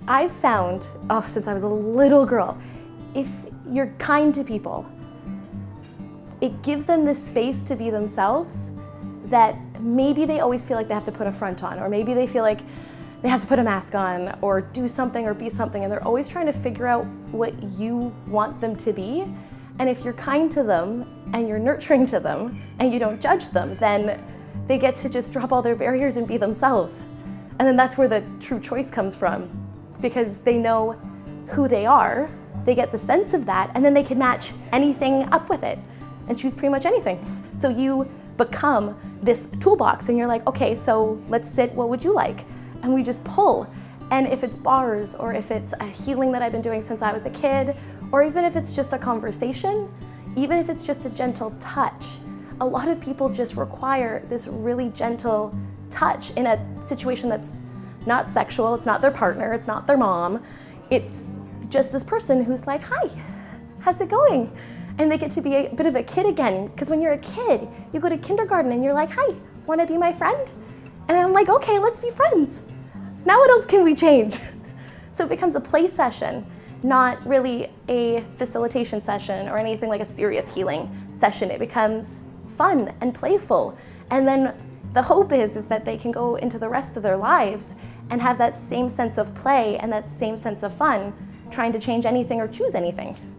I've found, since I was a little girl, if you're kind to people, it gives them this space to be themselves that maybe they always feel like they have to put a front on, or maybe they feel like they have to put a mask on or do something or be something, and they're always trying to figure out what you want them to be. And if you're kind to them and you're nurturing to them and you don't judge them, then they get to just drop all their barriers and be themselves. And then that's where the true choice comes from, because they know who they are, they get the sense of that, and then they can match anything up with it and choose pretty much anything. So you become this toolbox and you're like, okay, so let's sit, what would you like? And we just pull. And if it's bars, or if it's a healing that I've been doing since I was a kid, or even if it's just a conversation, even if it's just a gentle touch, a lot of people just require this really gentle touch in a situation that's not sexual, it's not their partner, it's not their mom, it's just this person who's like, hi, how's it going? And they get to be a bit of a kid again, because when you're a kid, you go to kindergarten and you're like, hi, wanna be my friend? And I'm like, okay, let's be friends. Now what else can we change? So it becomes a play session, not really a facilitation session or anything like a serious healing session. It becomes fun and playful. And then the hope is that they can go into the rest of their lives and have that same sense of play and that same sense of fun, trying to change anything or choose anything.